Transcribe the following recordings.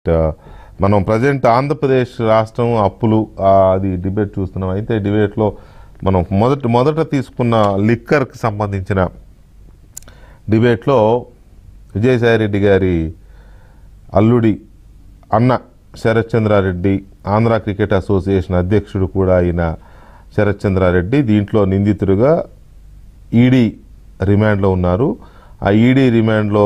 మనం ప్రజెంట్ ఆంధ్రప్రదేశ్ రాష్ట్రం అప్పులు అది డిబేట్ చూస్తున్నాం. అయితే డిబేట్లో మనం మొదట తీసుకున్న లిక్కర్కి సంబంధించిన డిబేట్లో విజయసాయిరెడ్డి గారి అల్లుడి అన్న శరత్ చంద్రారెడ్డి, ఆంధ్ర క్రికెట్ అసోసియేషన్ అధ్యక్షుడు కూడా అయిన శరత్ చంద్రారెడ్డి దీంట్లో నిందితుడిగా ఈడీ రిమాండ్లో ఉన్నారు. ఆ ఈడీ రిమాండ్లో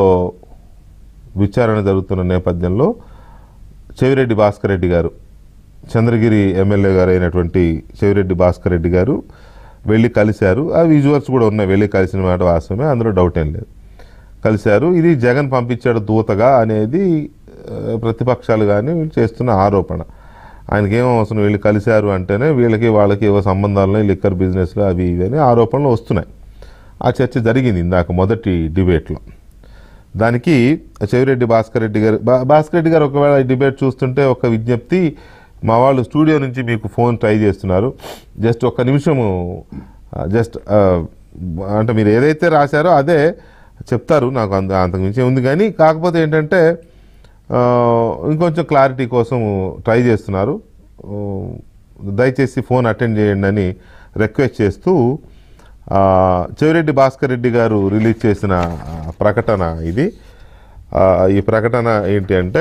విచారణ జరుగుతున్న నేపథ్యంలో చెవిరెడ్డి భాస్కర్ రెడ్డి గారు, చంద్రగిరి ఎమ్మెల్యే గారు అయినటువంటి చెవిరెడ్డి భాస్కర్ రెడ్డి గారు వెళ్ళి కలిశారు. ఆ విజువల్స్ కూడా ఉన్నాయి, వెళ్ళి కలిసిన మాట వాస్తవమే, అందులో డౌట్ ఏం లేదు. కలిశారు. ఇది జగన్ పంపించాడు దూతగా అనేది ప్రతిపక్షాలు కానీ చేస్తున్న ఆరోపణ. ఆయనకేమో అవసరం, వీళ్ళు కలిశారు అంటేనే వీళ్ళకి వాళ్ళకి ఏవో సంబంధాలు లిక్కర్ బిజినెస్లో అవి ఇవి అని ఆరోపణలు వస్తున్నాయి. ఆ చర్చ జరిగింది ఇందాక మొదటి డిబేట్లో. దానికి చెవిరెడ్డి భాస్కర్ రెడ్డి గారు ఒకవేళ ఈ డిబేట్ చూస్తుంటే ఒక విజ్ఞప్తి, మా వాళ్ళు స్టూడియో నుంచి మీకు ఫోన్ ట్రై చేస్తున్నారు, జస్ట్ ఒక్క నిమిషము, జస్ట్ అంటే మీరు ఏదైతే రాశారో అదే చెప్తారు, నాకు అంతకుమించి ఉంది. కానీ కాకపోతే ఏంటంటే ఇంకొంచెం క్లారిటీ కోసం ట్రై చేస్తున్నారు, దయచేసి ఫోన్ అటెండ్ చేయండి అని రిక్వెస్ట్ చేస్తూ చెవిరెడ్డి భాస్కర్ రెడ్డి గారు రిలీజ్ చేసిన ప్రకటన ఇది. ఈ ప్రకటన ఏంటి అంటే,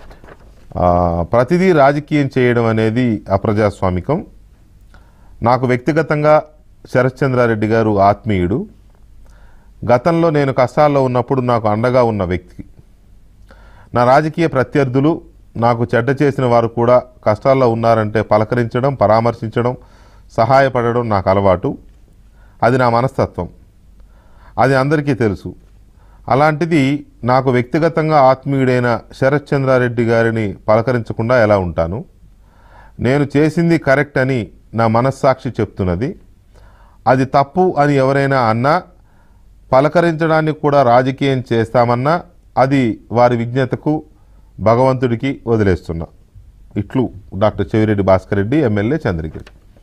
ప్రతిదీ రాజకీయం చేయడం అనేది అప్రజాస్వామికం. నాకు వ్యక్తిగతంగా శరత్ చంద్రారెడ్డి గారు ఆత్మీయుడు. గతంలో నేను కష్టాల్లో ఉన్నప్పుడు నాకు అండగా ఉన్న వ్యక్తి. నా రాజకీయ ప్రత్యర్థులు, నాకు చెడ్డ చేసిన వారు కూడా కష్టాల్లో ఉన్నారంటే పలకరించడం, పరామర్శించడం, సహాయపడడం నాకు అలవాటు. అది నా మనస్తత్వం, అది అందరికీ తెలుసు. అలాంటిది నాకు వ్యక్తిగతంగా ఆత్మీయుడైన శరత్ చంద్రారెడ్డి గారిని పలకరించకుండా ఎలా ఉంటాను? నేను చేసింది కరెక్ట్ అని నా మనస్సాక్షి చెప్తున్నది. అది తప్పు అని ఎవరైనా అన్నా, పలకరించడానికి కూడా రాజకీయం చేస్తామన్నా అది వారి విజ్ఞతకు, భగవంతుడికి వదిలేస్తున్నా. ఇట్లు doctor Chevireddy Bhaskar Reddy, MLA, Chandragiri.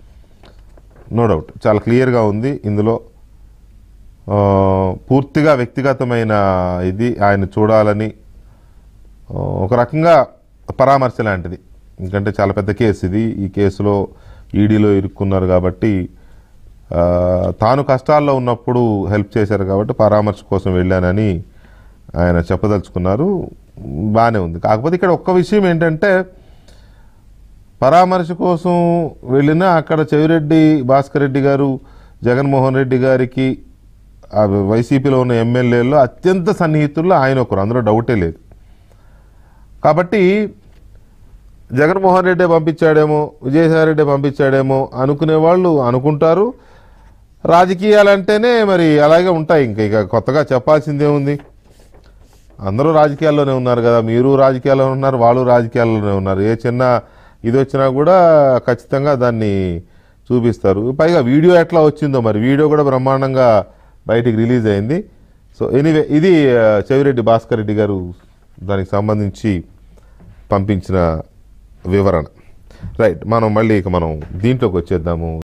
No doubt, చాలా క్లియర్గా ఉంది. ఇందులో పూర్తిగా వ్యక్తిగతమైన ఇది ఆయన చూడాలని ఒక రకంగా పరామర్శ లాంటిది. ఎందుకంటే చాలా పెద్ద కేసు ఇది. ఈ కేసులో ఈడీలో ఇరుక్కున్నారు కాబట్టి, తాను కష్టాల్లో ఉన్నప్పుడు హెల్ప్ చేశారు కాబట్టి పరామర్శ కోసం వెళ్ళానని ఆయన చెప్పదలుచుకున్నారు. బాగానే ఉంది. కాకపోతే ఇక్కడ ఒక్క విషయం ఏంటంటే, పరామర్శ కోసం వెళ్ళినా అక్కడ చెవిరెడ్డి భాస్కర్ రెడ్డి గారు జగన్మోహన్ రెడ్డి గారికి వైసీపీలో ఉన్న ఎమ్మెల్యేల్లో అత్యంత సన్నిహితుల్లో ఆయన ఒకరు, అందులో డౌటే లేదు. కాబట్టి జగన్మోహన్ రెడ్డి పంపించాడేమో, విజయసాయిరెడ్డి పంపించాడేమో అనుకునే వాళ్ళు అనుకుంటారు. రాజకీయాలంటేనే మరి అలాగే ఉంటాయి. ఇక కొత్తగా చెప్పాల్సిందేముంది? అందరూ రాజకీయాల్లోనే ఉన్నారు కదా, మీరు రాజకీయాల్లో ఉన్నారు, వాళ్ళు రాజకీయాల్లోనే ఉన్నారు. ఏ చిన్న ఇది వచ్చినా కూడా ఖచ్చితంగా దాన్ని చూపిస్తారు. పైగా వీడియో ఎట్లా వచ్చిందో, మరి వీడియో కూడా బ్రహ్మాండంగా బయటికి రిలీజ్ అయింది. సో ఎనీవే, ఇది చెవిరెడ్డి భాస్కర్ రెడ్డి గారు దానికి సంబంధించి పంపించిన వివరణ. రైట్, మనం మళ్ళీ మనం దీంట్లోకి వచ్చేద్దాము.